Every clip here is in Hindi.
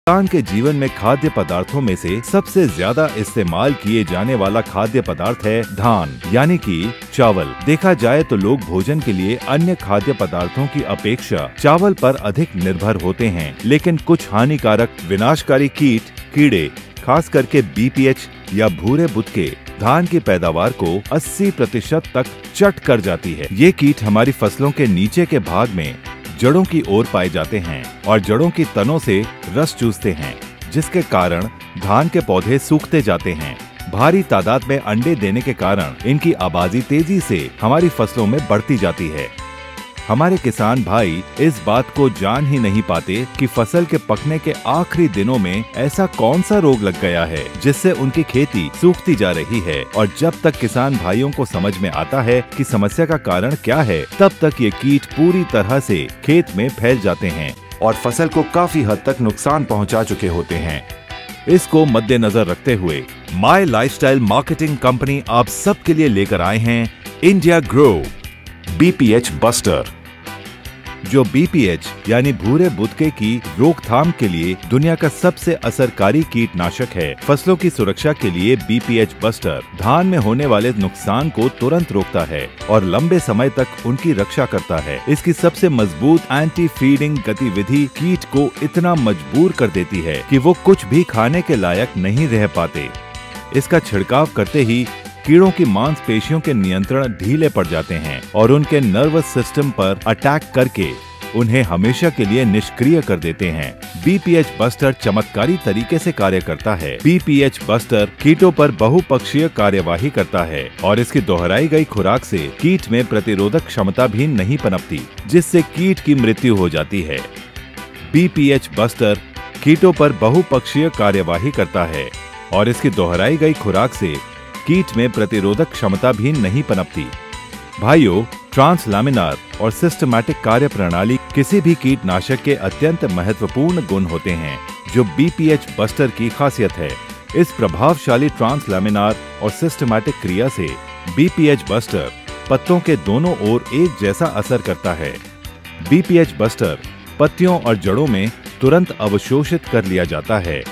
किसान के जीवन में खाद्य पदार्थों में से सबसे ज्यादा इस्तेमाल किए जाने वाला खाद्य पदार्थ है धान यानी कि चावल। देखा जाए तो लोग भोजन के लिए अन्य खाद्य पदार्थों की अपेक्षा चावल पर अधिक निर्भर होते हैं, लेकिन कुछ हानिकारक विनाशकारी कीट कीड़े खास करके बीपीएच या भूरे बुदके धान की पैदावार को 80% तक चट कर जाती है। ये कीट हमारी फसलों के नीचे के भाग में जड़ों की ओर पाए जाते हैं और जड़ों की तनों से रस चूसते हैं, जिसके कारण धान के पौधे सूखते जाते हैं। भारी तादाद में अंडे देने के कारण इनकी आबादी तेजी से हमारी फसलों में बढ़ती जाती है। हमारे किसान भाई इस बात को जान ही नहीं पाते कि फसल के पकने के आखिरी दिनों में ऐसा कौन सा रोग लग गया है जिससे उनकी खेती सूखती जा रही है। और जब तक किसान भाइयों को समझ में आता है कि समस्या का कारण क्या है, तब तक ये कीट पूरी तरह से खेत में फैल जाते हैं और फसल को काफी हद तक नुकसान पहुंचा चुके होते हैं। इसको मद्देनजर रखते हुए माई लाइफस्टाइल मार्केटिंग कंपनी आप सबके लिए लेकर आए हैं इंडिया ग्रो बीपीएच बस्टर, जो बीपीएच यानी भूरे बुदके की रोकथाम के लिए दुनिया का सबसे असरकारी कीटनाशक है। फसलों की सुरक्षा के लिए बीपीएच बस्टर धान में होने वाले नुकसान को तुरंत रोकता है और लंबे समय तक उनकी रक्षा करता है। इसकी सबसे मजबूत एंटी फीडिंग गतिविधि कीट को इतना मजबूर कर देती है कि वो कुछ भी खाने के लायक नहीं रह पाते। इसका छिड़काव करते ही कीड़ों की मांसपेशियों के नियंत्रण ढीले पड़ जाते हैं और उनके नर्वस सिस्टम पर अटैक करके उन्हें हमेशा के लिए निष्क्रिय कर देते हैं। बीपीएच बस्टर चमत्कारी तरीके से कार्य करता है। बीपीएच बस्टर कीटों पर बहुपक्षीय कार्यवाही करता है और इसकी दोहराई गई खुराक से कीट में प्रतिरोधक क्षमता भी नहीं पनपती, जिससे कीट की मृत्यु हो जाती है। बीपीएच बस्टर कीटों पर बहुपक्षीय कार्यवाही करता है और इसकी दोहराई गई खुराक से कीट में प्रतिरोधक क्षमता भी नहीं पनपती। भाइयों, ट्रांसलैमिनार और सिस्टमैटिक कार्य प्रणाली किसी भी कीटनाशक के अत्यंत महत्वपूर्ण गुण होते हैं, जो बीपीएच बस्टर की खासियत है। इस प्रभावशाली ट्रांसलैमिनार और सिस्टमैटिक क्रिया से बीपीएच बस्टर पत्तों के दोनों ओर एक जैसा असर करता है। बीपीएच बस्टर पत्तियों और जड़ों में तुरंत अवशोषित कर लिया जाता है।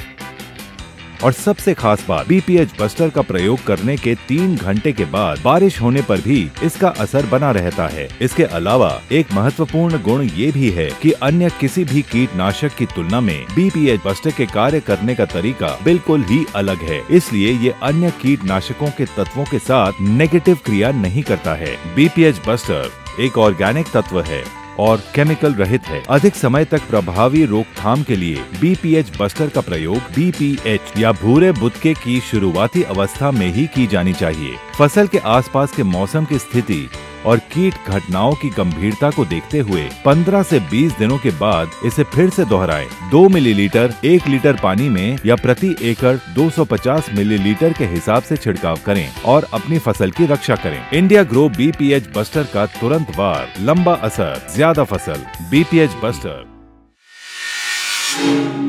और सबसे खास बात, बीपीएच बस्टर का प्रयोग करने के 3 घंटे के बाद बारिश होने पर भी इसका असर बना रहता है। इसके अलावा एक महत्वपूर्ण गुण ये भी है कि अन्य किसी भी कीटनाशक की तुलना में बीपीएच बस्टर के कार्य करने का तरीका बिल्कुल ही अलग है। इसलिए ये अन्य कीटनाशकों के तत्वों के साथ नेगेटिव क्रिया नहीं करता है। बीपीएच बस्टर एक ऑर्गेनिक तत्व है और केमिकल रहित है। अधिक समय तक प्रभावी रोकथाम के लिए बीपीएच बस्टर का प्रयोग बीपीएच या भूरे बुदके की शुरुआती अवस्था में ही की जानी चाहिए। फसल के आसपास के मौसम की स्थिति और कीट घटनाओं की गंभीरता को देखते हुए 15 से 20 दिनों के बाद इसे फिर से दोहराएं। 2 मिलीलीटर 1 लीटर पानी में या प्रति एकड़ 250 मिलीलीटर के हिसाब से छिड़काव करें और अपनी फसल की रक्षा करें। इंडिया ग्रो बीपीएच बस्टर का तुरंत वार, लंबा असर, ज्यादा फसल। BPH buster.